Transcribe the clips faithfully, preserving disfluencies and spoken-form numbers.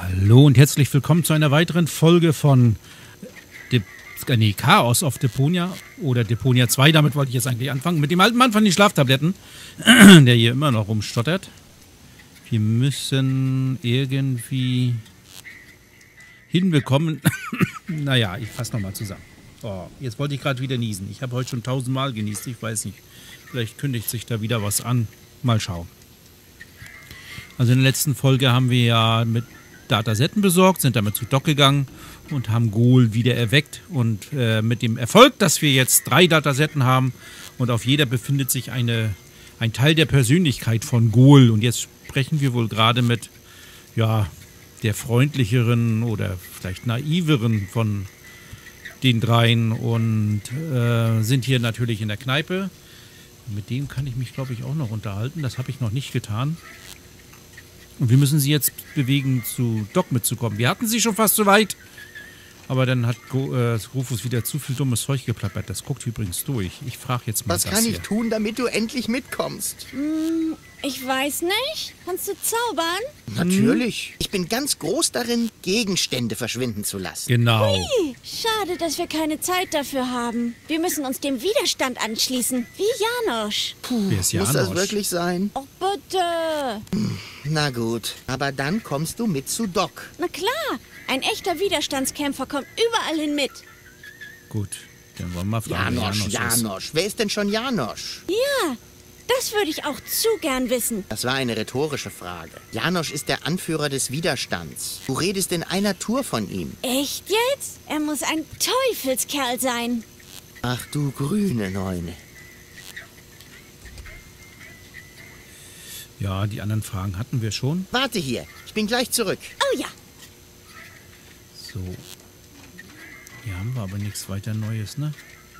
Hallo und herzlich willkommen zu einer weiteren Folge von De nee, Chaos auf Deponia oder Deponia zwei, damit wollte ich jetzt eigentlich anfangen, mit dem alten Mann von den Schlaftabletten, der hier immer noch rumstottert. Wir müssen irgendwie hinbekommen. Naja, ich fasse nochmal zusammen. Oh, jetzt wollte ich gerade wieder niesen. Ich habe heute schon tausendmal genießt, ich weiß nicht. Vielleicht kündigt sich da wieder was an. Mal schauen. Also in der letzten Folge haben wir ja mit Datasetten besorgt, sind damit zu Doc gegangen und haben Ghoul wieder erweckt. Und äh, mit dem Erfolg, dass wir jetzt drei Datasetten haben und auf jeder befindet sich eine, ein Teil der Persönlichkeit von Ghoul. Und jetzt sprechen wir wohl gerade mit ja, der freundlicheren oder vielleicht naiveren von den dreien und äh, sind hier natürlich in der Kneipe. Mit dem kann ich mich, glaube ich, auch noch unterhalten. Das habe ich noch nicht getan. Und wir müssen sie jetzt bewegen, zu Doc mitzukommen. Wir hatten sie schon fast so weit. Aber dann hat Go, äh, Rufus wieder zu viel dummes Zeug geplappert. Das guckt übrigens durch. Ich frage jetzt mal Was das kann hier. ich tun, damit du endlich mitkommst? Hm, ich weiß nicht. Kannst du zaubern? Natürlich. Ich bin ganz groß darin, Gegenstände verschwinden zu lassen. Genau. Hui, schade, dass wir keine Zeit dafür haben. Wir müssen uns dem Widerstand anschließen, wie Janosch. Puh, Wer ist muss das Janosch? wirklich sein? Oh, bitte. Na gut, aber dann kommst du mit zu Doc. Na klar, ein echter Widerstandskämpfer kommt überall hin mit. Gut, dann wollen wir mal fragen. wer Janosch, ist. Janosch. Wer ist denn schon Janosch? Ja, das würde ich auch zu gern wissen. Das war eine rhetorische Frage. Janosch ist der Anführer des Widerstands. Du redest in einer Tour von ihm. Echt jetzt? Er muss ein Teufelskerl sein. Ach du grüne Neune. Ja, die anderen Fragen hatten wir schon. Warte hier, ich bin gleich zurück. Oh ja. So. Hier haben wir aber nichts weiter Neues, ne?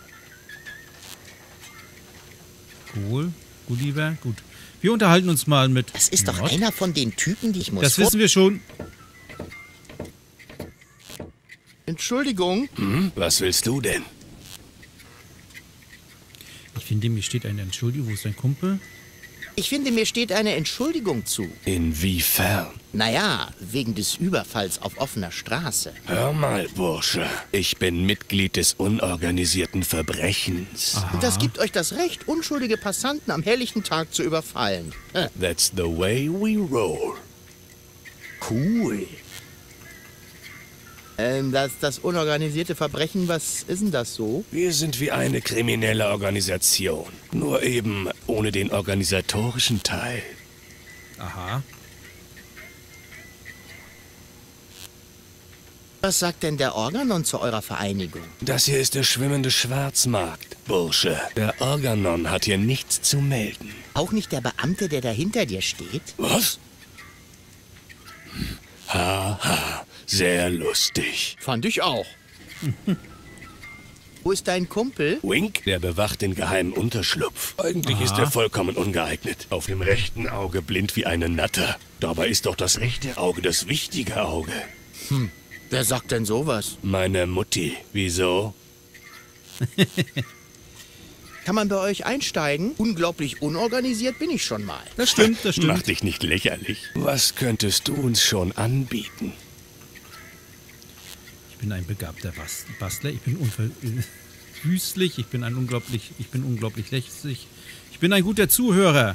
Cool. Gulliver, gut. Wir unterhalten uns mal mit... Das ist doch Nord. einer von den Typen, die ich muss... Das wissen wir schon. Entschuldigung. Hm, was willst du denn? Ich finde, mir steht eine Entschuldigung. Wo ist dein Kumpel? Ich finde, mir steht eine Entschuldigung zu. Inwiefern? Naja, wegen des Überfalls auf offener Straße. Hör mal, Bursche. Ich bin Mitglied des unorganisierten Verbrechens. Und das gibt euch das Recht, unschuldige Passanten am helllichten Tag zu überfallen. Hä, That's the way we roll. cool. Ähm, das, das unorganisierte Verbrechen, was ist denn das so? Wir sind wie eine kriminelle Organisation. Nur eben ohne den organisatorischen Teil. Aha. Was sagt denn der Organon zu eurer Vereinigung? Das hier ist der schwimmende Schwarzmarkt, Bursche. Der Organon hat hier nichts zu melden. Auch nicht der Beamte, der da hinter dir steht? Was? Haha, ha, sehr lustig. Fand ich auch. Wo ist dein Kumpel? Wink, der bewacht den geheimen Unterschlupf. Eigentlich ist er vollkommen ungeeignet. Auf dem rechten Auge blind wie eine Natter. Dabei ist doch das rechte Auge das wichtige Auge. Wer sagt denn sowas? Meine Mutti. Wieso? Kann man bei euch einsteigen? Unglaublich unorganisiert bin ich schon mal. Das stimmt, das stimmt. Mach dich nicht lächerlich. Was könntest du uns schon anbieten? Ich bin ein begabter Bas- Bastler. Ich bin unverwüstlich. Ich bin ein unglaublich, ich bin unglaublich lässig. Ich bin ein guter Zuhörer.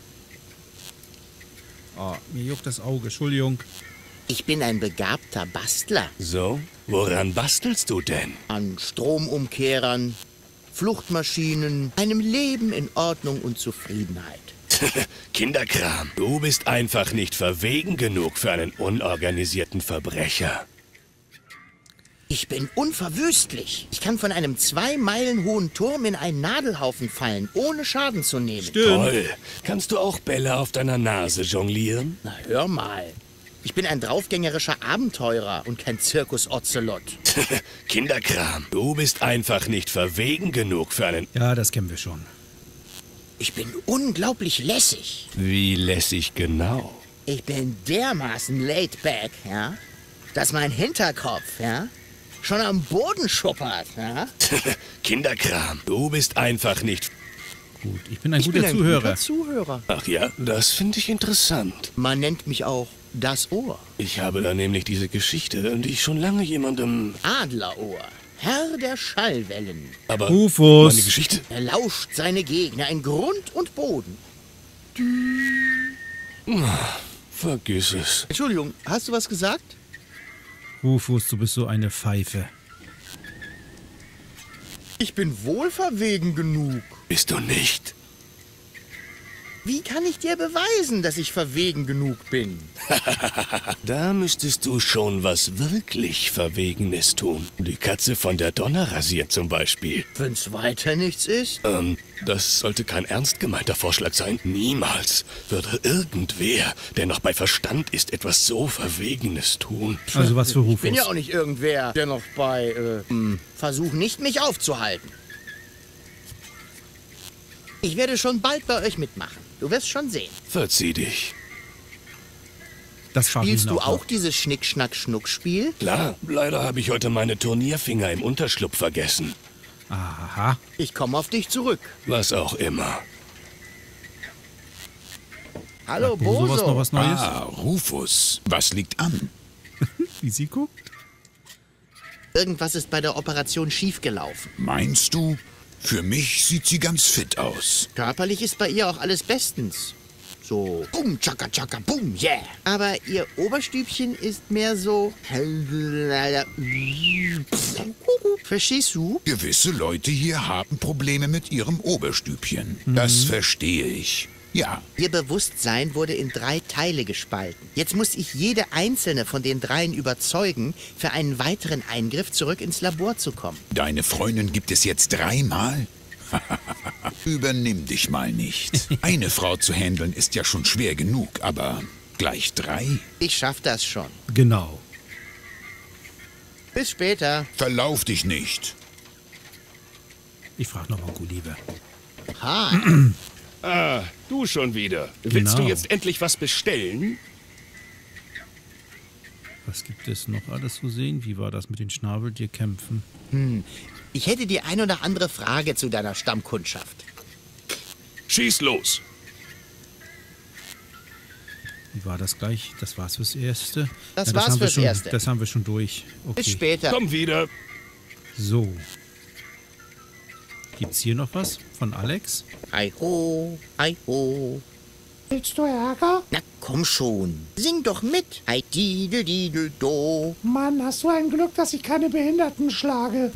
Oh, mir juckt das Auge. Entschuldigung. Ich bin ein begabter Bastler. So? Woran bastelst du denn? An Stromumkehrern, Fluchtmaschinen, einem Leben in Ordnung und Zufriedenheit. Kinderkram. Du bist einfach nicht verwegen genug für einen unorganisierten Verbrecher. Ich bin unverwüstlich. Ich kann von einem zwei Meilen hohen Turm in einen Nadelhaufen fallen, ohne Schaden zu nehmen. Stimmt. Toll. Kannst du auch Bälle auf deiner Nase jonglieren? Na, hör mal. Ich bin ein draufgängerischer Abenteurer und kein Zirkus-Ozelot. Kinderkram. Du bist einfach nicht verwegen genug für einen... Ja, das kennen wir schon. Ich bin unglaublich lässig. Wie lässig genau? Ich bin dermaßen laid back, ja, dass mein Hinterkopf, ja, schon am Boden schuppert, ja. Kinderkram. Du bist einfach nicht... gut. Ich bin ein Ich guter bin ein Zuhörer. guter Zuhörer. Ach ja, das finde ich interessant. Man nennt mich auch das Ohr. Ich habe da nämlich diese Geschichte, die ich schon lange jemandem... Adlerohr. Herr der Schallwellen. Aber Rufus. meine Geschichte... Er lauscht seine Gegner in Grund und Boden. Vergiss es. Entschuldigung, hast du was gesagt? Rufus, du bist so eine Pfeife. Ich bin wohl verwegen genug. Bist du nicht? Wie kann ich dir beweisen, dass ich verwegen genug bin? Da müsstest du schon was wirklich Verwegenes tun. Die Katze von der Donner rasiert zum Beispiel. Wenn's weiter nichts ist? Ähm, das sollte kein ernst gemeinter Vorschlag sein. Niemals würde irgendwer, der noch bei Verstand ist, etwas so Verwegenes tun. Also was für Rufus. Ich bin ja auch nicht irgendwer, der noch bei, äh, hm, Versuch nicht, mich aufzuhalten. Ich werde schon bald bei euch mitmachen. Du wirst schon sehen. Verzieh dich. Das schaff ich Spielst du noch. auch dieses Schnick-Schnack-Schnuck-Spiel? Klar, leider habe ich heute meine Turnierfinger im Unterschlupf vergessen. Aha. Ich komme auf dich zurück. Was auch immer. Hallo, Sagt sowas noch Boso. was Neues? Ah, Rufus, was liegt an? Wie sie guckt? Irgendwas ist bei der Operation schiefgelaufen. Meinst du? Für mich sieht sie ganz fit aus. Körperlich ist bei ihr auch alles bestens. So, bum, tschakka, tschakka, bum, yeah. Aber ihr Oberstübchen ist mehr so... Verstehst du? Gewisse Leute hier haben Probleme mit ihrem Oberstübchen. Das verstehe ich. Ja, Ihr Bewusstsein wurde in drei Teile gespalten. Jetzt muss ich jede einzelne von den dreien überzeugen, für einen weiteren Eingriff zurück ins Labor zu kommen. deine Freundin gibt es jetzt dreimal? Übernimm dich mal nicht. Eine Frau zu handeln ist ja schon schwer genug, aber gleich drei? Ich schaff das schon. Genau. Bis später. Verlauf dich nicht. Ich frage nochmal Gulliver. Ha. Ah, du schon wieder. Willst Genau. du jetzt endlich was bestellen? Was gibt es noch alles zu sehen? Wie war das mit den Schnabeltierkämpfen? Ich hätte die ein oder andere Frage zu deiner Stammkundschaft. Schieß los. Wie war das gleich? Das war's fürs Erste? Das war's haben wir fürs schon, Erste. Das haben wir schon durch. Bis Okay. später. Komm wieder. So. Gibt's hier noch was von Alex? Hi ho, hi ho. Willst du Ärger? Na komm schon. Sing doch mit. Hi didel didel do. Mann, hast du ein Glück, dass ich keine Behinderten schlage.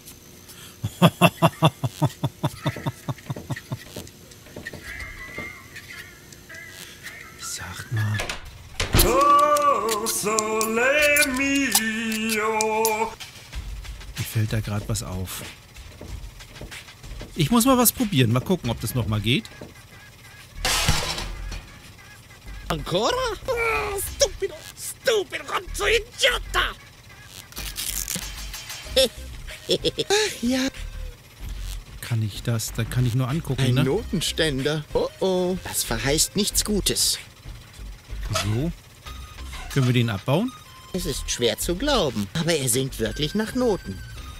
Sagt mal. Oh, sole mio. Mir fällt da gerade was auf. Ich muss mal was probieren. Mal gucken, ob das nochmal geht. Ancora? Oh, stupido, stupido, gonzo idiota. Ja, Kann ich das? Da kann ich nur angucken, ein ne? Notenständer. Oh oh. Das verheißt nichts Gutes. So. Können wir den abbauen? Es ist schwer zu glauben, aber er singt wirklich nach Noten.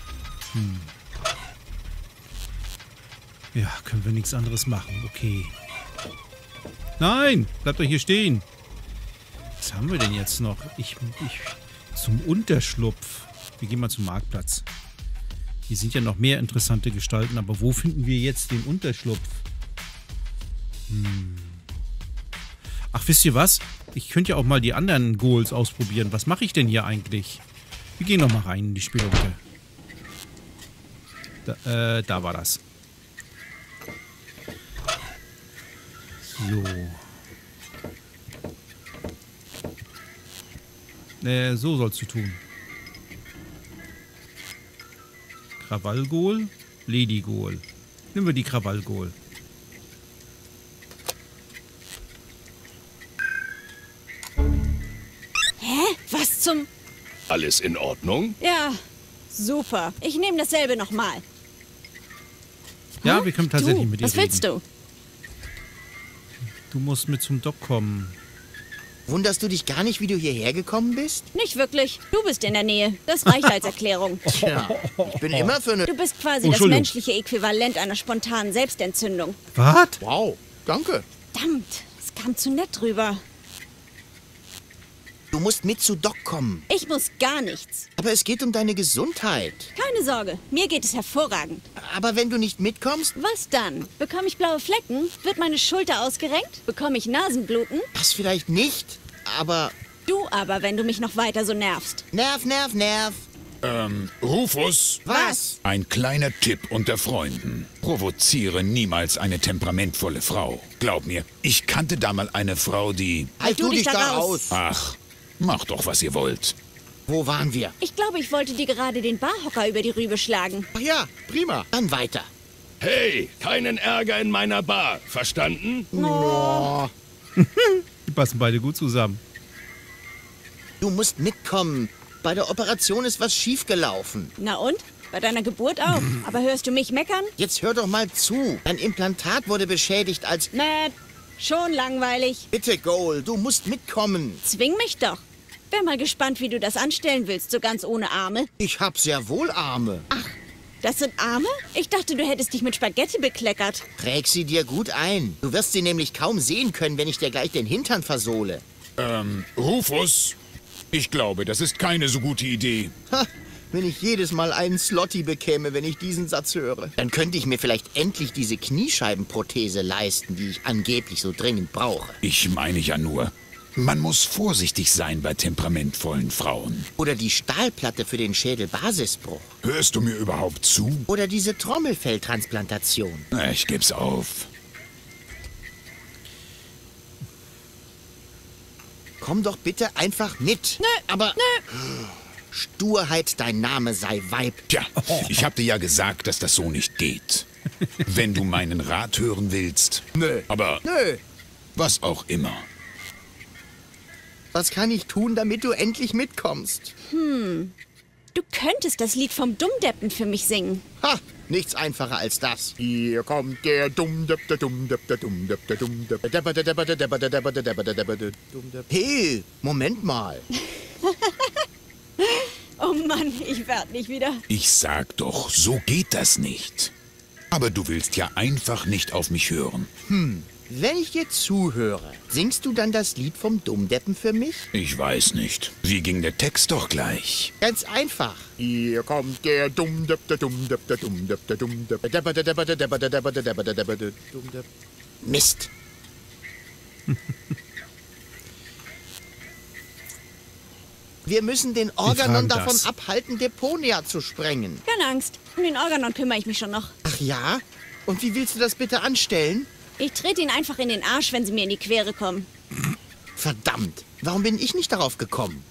Ja, können wir nichts anderes machen. Okay. Nein! Bleibt doch hier stehen. Was haben wir denn jetzt noch? Ich, ich, zum Unterschlupf. Wir gehen mal zum Marktplatz. Hier sind ja noch mehr interessante Gestalten, aber wo finden wir jetzt den Unterschlupf? Hm. Ach, wisst ihr was? Ich könnte ja auch mal die anderen Goals ausprobieren. Was mache ich denn hier eigentlich? Wir gehen noch mal rein in die Spielrunde. Da, äh, da war das. So. Äh, so sollst du tun. Krawallgol, Ladygol. Nehmen wir die Krawallgol. Hä? Was zum... Alles in Ordnung? Ja, super. Ich nehme dasselbe nochmal. Ja, wir können tatsächlich Du, mit dir was willst reden. du? Du musst mit zum Doc kommen. Wunderst du dich gar nicht, wie du hierher gekommen bist? Nicht wirklich. Du bist in der Nähe. Das reicht als Erklärung. Tja, ich bin immer für eine... Du bist quasi Oh, das Entschuldigung. menschliche Äquivalent einer spontanen Selbstentzündung. Was? Wow, danke. Verdammt, es kam zu nett rüber. Du musst mit zu Doc kommen. Ich muss gar nichts. Aber es geht um deine Gesundheit. Keine Sorge, mir geht es hervorragend. Aber wenn du nicht mitkommst, Was dann? Bekomme ich blaue Flecken? Wird meine Schulter ausgerenkt? Bekomme ich Nasenbluten? das vielleicht nicht. Aber Du aber, wenn du mich noch weiter so nervst. Nerv, Nerv, Nerv. Ähm, Rufus, Was? ein kleiner Tipp unter Freunden. Provoziere niemals eine temperamentvolle Frau. Glaub mir, ich kannte da mal eine Frau, die... Halt du dich da raus. Ach, macht doch, was ihr wollt. Wo waren wir? Ich glaube, ich wollte dir gerade den Barhocker über die Rübe schlagen. Ach ja, prima. Dann weiter. Hey, keinen Ärger in meiner Bar. Verstanden? Oh, Die passen beide gut zusammen. du musst mitkommen. Bei der Operation ist was schiefgelaufen. Na und? Bei deiner Geburt auch. Aber hörst du mich meckern? Jetzt hör doch mal zu. Dein Implantat wurde beschädigt als... Nett. Schon langweilig. Bitte, Goal, du musst mitkommen. Zwing mich doch. Wär mal gespannt, wie du das anstellen willst, so ganz ohne Arme. Ich hab sehr wohl Arme. Das sind Arme? Ich dachte, du hättest dich mit Spaghetti bekleckert. Präg sie dir gut ein. Du wirst sie nämlich kaum sehen können, wenn ich dir gleich den Hintern versohle. Ähm, Rufus, ich glaube, das ist keine so gute Idee. Ha, wenn ich jedes Mal einen Slotty bekäme, wenn ich diesen Satz höre. Dann könnte ich mir vielleicht endlich diese Kniescheibenprothese leisten, die ich angeblich so dringend brauche. Ich meine ja nur, man muss vorsichtig sein bei temperamentvollen Frauen. Oder die Stahlplatte für den Schädelbasisbruch. Hörst du mir überhaupt zu? Oder diese Trommelfelltransplantation. Na, ich geb's auf. Komm doch bitte einfach mit. Nö, Aber Sturheit, dein Name sei Weib. Tja, ich hab dir ja gesagt, dass das so nicht geht. Wenn du meinen Rat hören willst. Nö. Aber Nö. was auch immer. Was kann ich tun, damit du endlich mitkommst? Du könntest das Lied vom Dummdeppen für mich singen. Ha, nichts einfacher als das. Hier kommt der Dummdepp, der Dummdepp, der Dummdepp, der Dummdepp. Der Depper, der Depper, der Depper, der Depper, der Depper, der Depper, der Dummdepp. Hey, Moment mal. Oh Mann, ich werd nicht wieder. Ich sag doch, so geht das nicht. Aber du willst ja einfach nicht auf mich hören. Wenn ich dir zuhöre, singst du dann das Lied vom Dummdeppen für mich? Ich weiß nicht. Wie ging der Text doch gleich? Ganz einfach. Hier kommt der Dummdepp, der Dummdepp, der Dummdepp, der Dummdepp. Der Depper, der Depper, der Depper, der Depper, der Depper, der Depper, der Dummdepp. Mist. Wir müssen den Organon fragen davon das. abhalten, Deponia zu sprengen. Keine Angst, um den Organon kümmere ich mich schon noch. Ach ja? Und wie willst du das bitte anstellen? Ich trete ihn einfach in den Arsch, wenn sie mir in die Quere kommen. Verdammt, warum bin ich nicht darauf gekommen?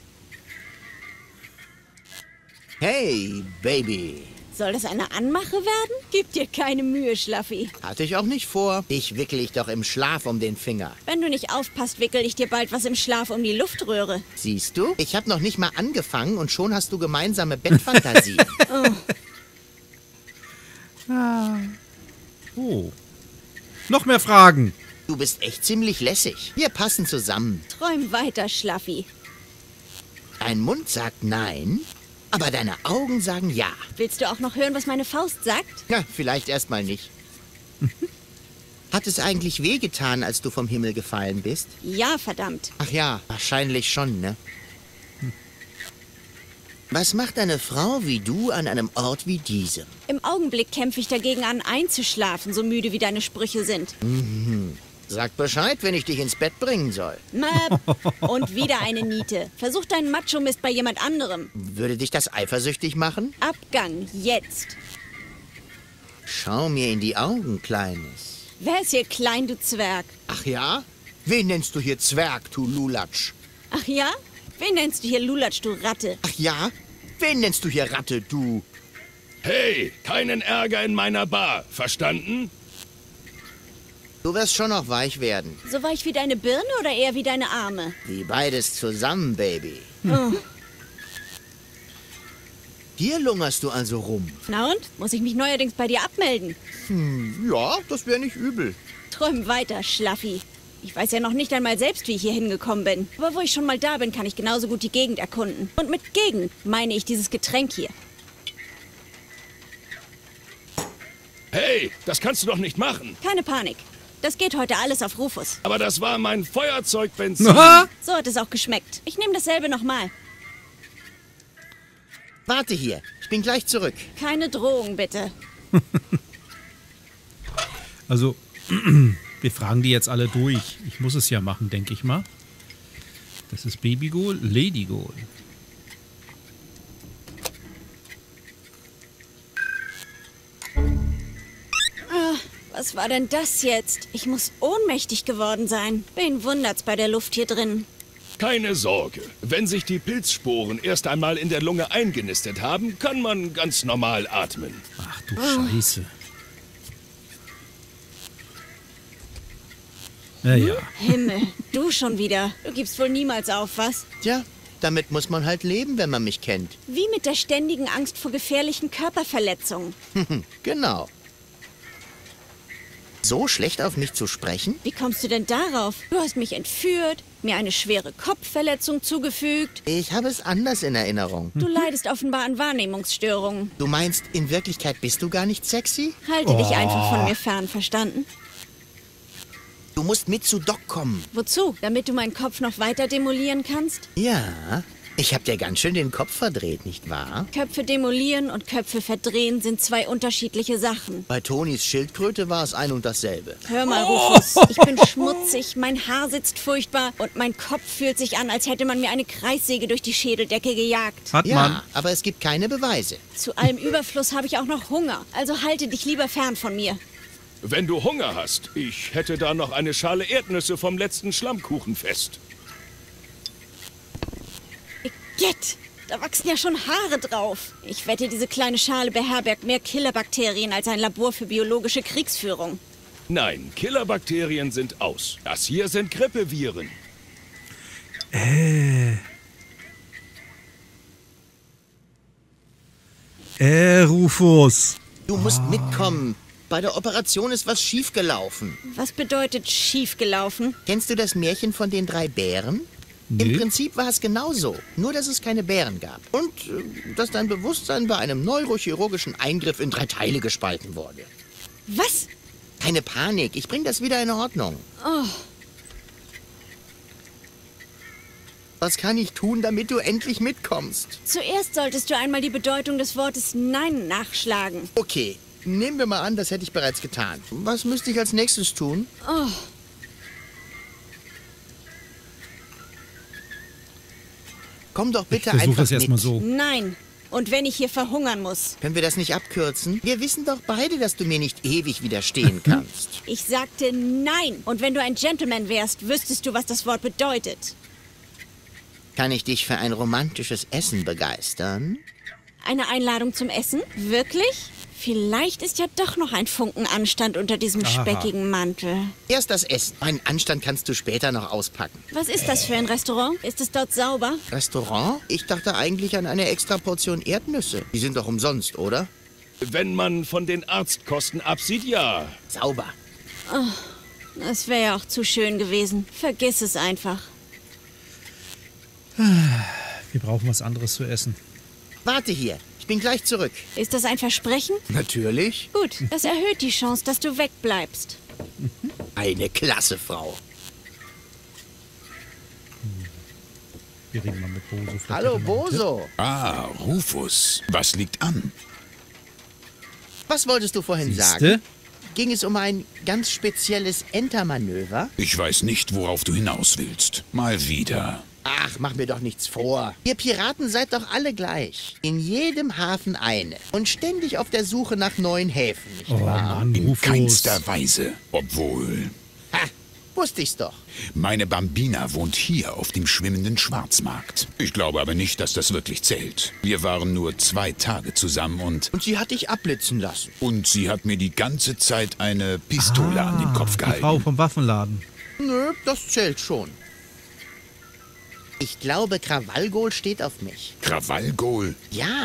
Hey, Baby. Soll das eine Anmache werden? Gib dir keine Mühe, Schlaffi. Hatte ich auch nicht vor. Dich wickel ich doch im Schlaf um den Finger. Wenn du nicht aufpasst, wickel ich dir bald was im Schlaf um die Luftröhre. Siehst du? Ich habe noch nicht mal angefangen und schon hast du gemeinsame Bettfantasie. Oh. Noch mehr Fragen. Du bist echt ziemlich lässig. Wir passen zusammen. Träum weiter, Schlaffi. Dein Mund sagt nein, aber deine Augen sagen ja. Willst du auch noch hören, was meine Faust sagt? Na, vielleicht erstmal nicht. Hat es eigentlich wehgetan, als du vom Himmel gefallen bist? Ja, verdammt. Ach ja, wahrscheinlich schon, ne? Was macht eine Frau wie du an einem Ort wie diesem? Im Augenblick kämpfe ich dagegen an, einzuschlafen, so müde wie deine Sprüche sind. Sag Bescheid, wenn ich dich ins Bett bringen soll. Möp. Und wieder eine Niete. Versuch deinen Macho-Mist bei jemand anderem. Würde dich das eifersüchtig machen? Abgang, jetzt. Schau mir in die Augen, Kleines. Wer ist hier klein, du Zwerg? Ach ja? Wen nennst du hier Zwerg, du Lulatsch? Ach ja? Wen nennst du hier Lulatsch, du Ratte? Ach ja? Wen nennst du hier Ratte, du? Hey, keinen Ärger in meiner Bar. Verstanden? Du wirst schon noch weich werden. So weich wie deine Birne oder eher wie deine Arme? Wie beides zusammen, Baby. Oh. Hier lungerst du also rum. Na und? Muss ich mich neuerdings bei dir abmelden? Ja, das wäre nicht übel. Träum weiter, Schlaffi. Ich weiß ja noch nicht einmal selbst, wie ich hier hingekommen bin. Aber wo ich schon mal da bin, kann ich genauso gut die Gegend erkunden. Und mit Gegend meine ich dieses Getränk hier. Hey, das kannst du doch nicht machen. Keine Panik. Das geht heute alles auf Rufus. Aber das war mein Feuerzeugbenzin. Aha. So hat es auch geschmeckt. Ich nehme dasselbe nochmal. Warte hier. Ich bin gleich zurück. Keine Drohung, bitte. Also, wir fragen die jetzt alle durch. Ich muss es ja machen, denke ich mal. Das ist Baby Ghoul, Lady Ghoul. Was war denn das jetzt? Ich muss ohnmächtig geworden sein. Wen wundert's bei der Luft hier drin? Keine Sorge. Wenn sich die Pilzsporen erst einmal in der Lunge eingenistet haben, kann man ganz normal atmen. Ach du Scheiße. Naja. Himmel, du schon wieder. Du gibst wohl niemals auf, was? Tja, damit muss man halt leben, wenn man mich kennt. Wie mit der ständigen Angst vor gefährlichen Körperverletzungen. Genau. So schlecht auf mich zu sprechen? Wie kommst du denn darauf? Du hast mich entführt, mir eine schwere Kopfverletzung zugefügt. Ich habe es anders in Erinnerung. Du leidest offenbar an Wahrnehmungsstörungen. Du meinst, in Wirklichkeit bist du gar nicht sexy? Halte dich einfach von mir fern, verstanden? Du musst mit zu Doc kommen. Wozu? Damit du meinen Kopf noch weiter demolieren kannst? Ja, ich hab dir ganz schön den Kopf verdreht, nicht wahr? Köpfe demolieren und Köpfe verdrehen sind zwei unterschiedliche Sachen. Bei Tonis Schildkröte war es ein und dasselbe. Hör mal, Rufus, ich bin schmutzig, mein Haar sitzt furchtbar und mein Kopf fühlt sich an, als hätte man mir eine Kreissäge durch die Schädeldecke gejagt. Hat Ja, man. aber es gibt keine Beweise. Zu allem Überfluss habe ich auch noch Hunger, also halte dich lieber fern von mir. Wenn du Hunger hast, ich hätte da noch eine Schale Erdnüsse vom letzten Schlammkuchenfest. Igitt, da wachsen ja schon Haare drauf. Ich wette, diese kleine Schale beherbergt mehr Killerbakterien als ein Labor für biologische Kriegsführung. Nein, Killerbakterien sind aus. Das hier sind Grippeviren. Äh. Äh, Rufus. Du musst mitkommen. Bei der Operation ist was schiefgelaufen. Was bedeutet schiefgelaufen? Kennst du das Märchen von den drei Bären? Nee. Im Prinzip war es genauso, nur dass es keine Bären gab. Und äh, dass dein Bewusstsein bei einem neurochirurgischen Eingriff in drei Teile gespalten wurde. Was? Keine Panik, ich bring das wieder in Ordnung. Oh, Was kann ich tun, damit du endlich mitkommst? zuerst solltest du einmal die Bedeutung des Wortes Nein nachschlagen. Okay, nehmen wir mal an, das hätte ich bereits getan. Was müsste ich als nächstes tun? Oh, Komm doch Ich bitte versuche einfach es erstmal mit. so. nein. Und wenn ich hier verhungern muss? Können wir das nicht abkürzen? Wir wissen doch beide, dass du mir nicht ewig widerstehen kannst. Ich sagte nein. Und wenn du ein Gentleman wärst, wüsstest du, was das Wort bedeutet. Kann ich dich für ein romantisches Essen begeistern? Eine Einladung zum Essen? Wirklich? Vielleicht ist ja doch noch ein Funken Anstand unter diesem Aha. speckigen Mantel. Erst das Essen. Meinen Anstand kannst du später noch auspacken. Was ist das für ein Restaurant? Ist es dort sauber? Restaurant? Ich dachte eigentlich an eine extra Portion Erdnüsse. Die sind doch umsonst, oder? Wenn man von den Arztkosten absieht, ja. Sauber. Das wäre ja auch zu schön gewesen. Vergiss es einfach. Wir brauchen was anderes zu essen. Warte hier. Ich bin gleich zurück. Ist das ein Versprechen? Natürlich. Gut, das erhöht die Chance, dass du wegbleibst. Eine klasse Frau. Wir reden mal mit Boso. Vielleicht Hallo, hat er noch einen Tipp. Boso. Ah, Rufus. Was liegt an? Was wolltest du vorhin sagen? Siehste? Ging es um ein ganz spezielles Entermanöver? Ich weiß nicht, worauf du hinaus willst. Mal wieder. Ach, mach mir doch nichts vor. Ihr Piraten seid doch alle gleich. In jedem Hafen eine. Und ständig auf der Suche nach neuen Häfen, nicht Oh wahr? Mann, In Rufus. keinster Weise. Obwohl, Ha, wusste ich's doch. meine Bambina wohnt hier auf dem schwimmenden Schwarzmarkt. Ich glaube aber nicht, dass das wirklich zählt. Wir waren nur zwei Tage zusammen und... Und sie hat dich abblitzen lassen. Und sie hat mir die ganze Zeit eine Pistole an den Kopf Die Frau gehalten. vom Waffenladen. Nö, das zählt schon. Ich glaube, Krawallgol steht auf mich. Krawallgol. Ja,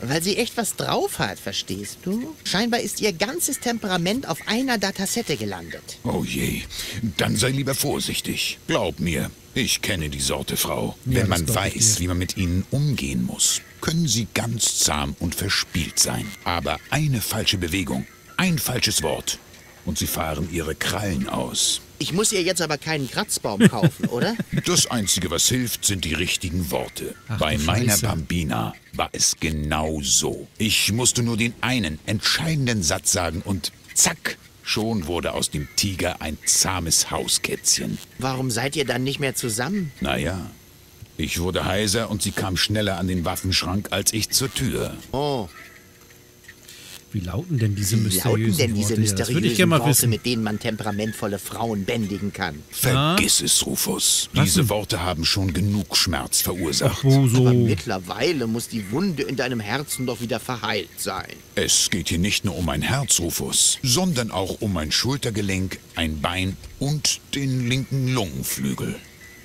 weil sie echt was drauf hat, verstehst du? Scheinbar ist ihr ganzes Temperament auf einer Datasette gelandet. Oh je, dann sei lieber vorsichtig. Glaub mir, ich kenne die Sorte Frau. Ja, Wenn man das glaub ich weiß, dir. wie man mit ihnen umgehen muss, können sie ganz zahm und verspielt sein. Aber eine falsche Bewegung, ein falsches Wort und sie fahren ihre Krallen aus. Ich muss ihr jetzt aber keinen Kratzbaum kaufen, oder? Das Einzige, was hilft, sind die richtigen Worte. Ach, Bei du meiner Scheiße. Bambina war es genau so. Ich musste nur den einen entscheidenden Satz sagen und zack, schon wurde aus dem Tiger ein zahmes Hauskätzchen. Warum seid ihr dann nicht mehr zusammen? Naja, ich wurde heiser und sie kam schneller an den Waffenschrank als ich zur Tür. Oh, Wie lauten denn diese wie mysteriösen lauten denn diese Worte? Ja, das würde ich mysteriösen gerne mal Worte, wissen. mit denen man temperamentvolle Frauen bändigen kann? Vergiss es, Rufus. Was Diese denn? Worte haben schon genug Schmerz verursacht. Ach, wo so? Aber mittlerweile muss die Wunde in deinem Herzen doch wieder verheilt sein. Es geht hier nicht nur um mein Herz, Rufus, sondern auch um mein Schultergelenk, ein Bein und den linken Lungenflügel.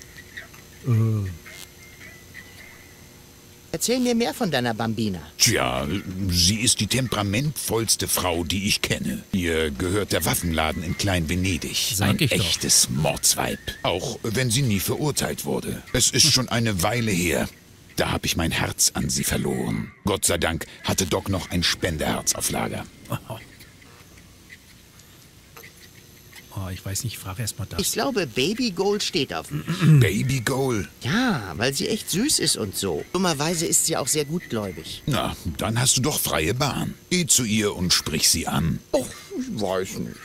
Erzähl mir mehr von deiner Bambina. Tja, sie ist die temperamentvollste Frau, die ich kenne. Ihr gehört der Waffenladen in Klein-Venedig. Sag Ein ich doch. echtes Mordsweib. Auch wenn sie nie verurteilt wurde. Es ist schon eine Weile her. Da habe ich mein Herz an sie verloren. Gott sei Dank hatte Doc noch ein Spenderherz auf Lager. Oh, ich weiß nicht, ich frage erst mal das. Ich glaube, Baby Gold steht auf mich. Baby Goal. Ja, weil sie echt süß ist und so. Dummerweise ist sie auch sehr gutgläubig. Na, dann hast du doch freie Bahn. Geh zu ihr und sprich sie an. Och, ich weiß nicht.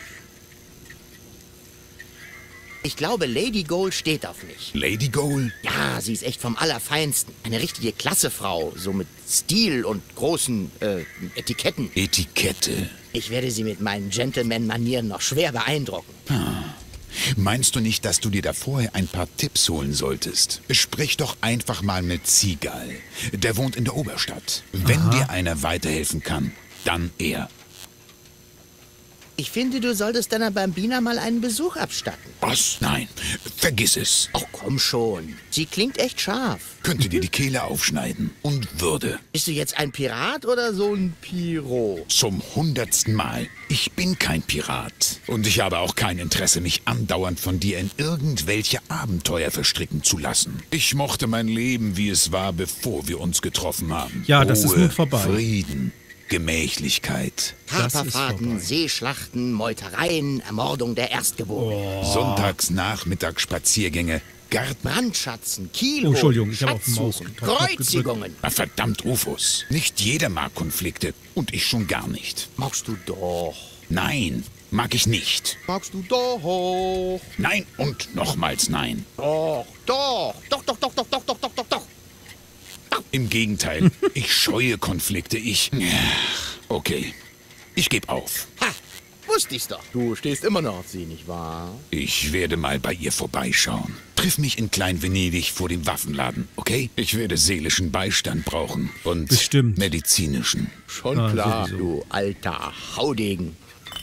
Ich glaube, Lady Gold steht auf mich. Lady Goal? Ja, sie ist echt vom Allerfeinsten. Eine richtige Klassefrau, so mit Stil und großen äh, Etiketten. Etikette. Ich werde sie mit meinen Gentleman-Manieren noch schwer beeindrucken. Meinst du nicht, dass du dir da vorher ein paar Tipps holen solltest? Sprich doch einfach mal mit Seagull. Der wohnt in der Oberstadt. Wenn dir einer weiterhelfen kann, dann er. Ich finde, du solltest deiner Bambina mal einen Besuch abstatten. Was? Nein, vergiss es. Ach, komm schon. Sie klingt echt scharf. Könnte dir die Kehle aufschneiden. Und würde. Bist du jetzt ein Pirat oder so ein Piro? Zum hundertsten Mal. Ich bin kein Pirat. Und ich habe auch kein Interesse, mich andauernd von dir in irgendwelche Abenteuer verstricken zu lassen. Ich mochte mein Leben, wie es war, bevor wir uns getroffen haben. Ja, das ist Ruhe, nun vorbei. Frieden, Gemächlichkeit. Das ist Kaperfahrten, vorbei. Seeschlachten, Meutereien, Ermordung der Erstgeborenen. Sonntags, Nachmittags Spaziergänge, Garten. Brandschatzen, Oh, Kielholen, Entschuldigung, ich habe auf den Maus Schatzsuchen, gedrückt, hab Kreuzigungen. Na verdammt, Rufus. Nicht jeder mag Konflikte. Und ich schon gar nicht. Magst du doch. Nein, mag ich nicht. Magst du doch. Nein und nochmals nein. Doch, doch, doch, doch, doch, doch, doch, doch, doch, doch, doch. Im Gegenteil, ich scheue Konflikte. Ich... Okay, ich gebe auf. Ha, wusste ich's doch. Du stehst immer noch auf sie, nicht wahr? Ich werde mal bei ihr vorbeischauen. Triff mich in Klein-Venedig vor dem Waffenladen, okay? Ich werde seelischen Beistand brauchen und Bestimmt. medizinischen. Schon Ah, klar, sowieso. du alter Haudegen.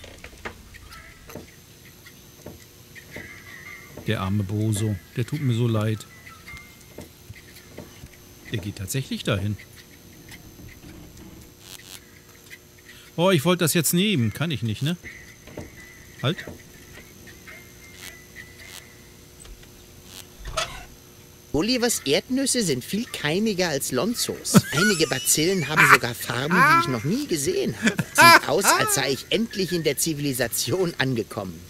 Der arme Boso, der tut mir so leid. Der geht tatsächlich dahin. Oh, ich wollte das jetzt nehmen. Kann ich nicht, ne? Halt. Gullivers Erdnüsse sind viel keimiger als Lonzos. Einige Bazillen haben sogar Farben, die ich noch nie gesehen habe. Sieht aus, als sei ich endlich in der Zivilisation angekommen.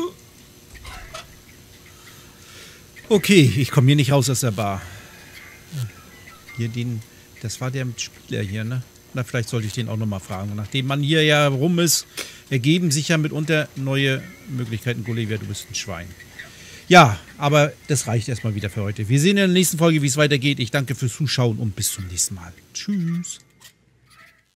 Okay, ich komme hier nicht raus aus der Bar. Hier den, das war der Spieler hier, ne? Na, vielleicht sollte ich den auch nochmal fragen. Nachdem man hier ja rum ist, ergeben sich ja mitunter neue Möglichkeiten. Gulliver, du bist ein Schwein. Ja, aber das reicht erstmal wieder für heute. Wir sehen in der nächsten Folge, wie es weitergeht. Ich danke fürs Zuschauen und bis zum nächsten Mal. Tschüss.